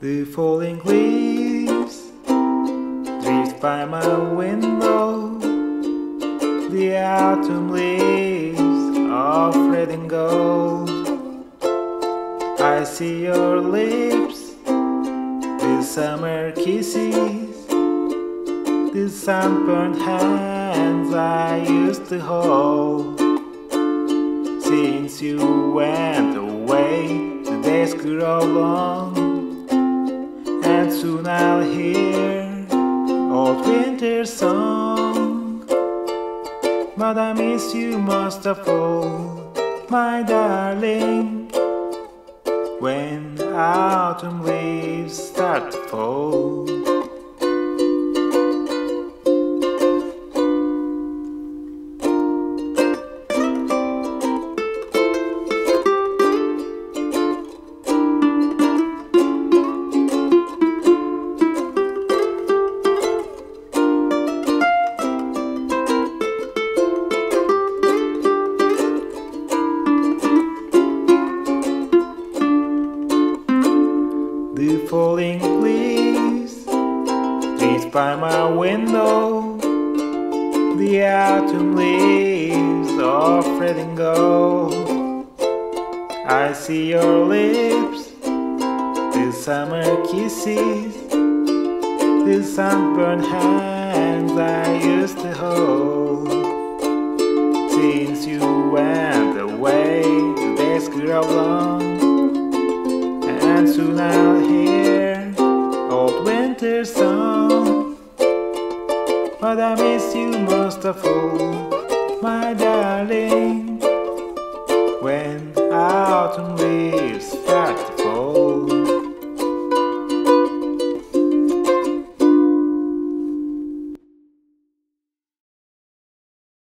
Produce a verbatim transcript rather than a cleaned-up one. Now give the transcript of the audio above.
The falling leaves drift by my window. The autumn leaves of red and gold. I see your lips, the summer kisses, the sunburned hands I used to hold. Since you went away, the days grow long, and soon I'll hear old winter song. But I miss you most of all, my darling, when autumn leaves start to fall. The falling leaves drift by my window. The autumn leaves of red and gold. I see your lips, the summer kisses, the sunburned hands I used to hold. Since you went away, the days grow long, and soon I'll hear old winter song. But I miss you most of all, my darling, when autumn leaves